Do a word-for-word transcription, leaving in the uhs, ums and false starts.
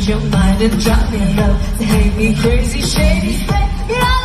your mind and drive me low. To hate me crazy, shady, yeah.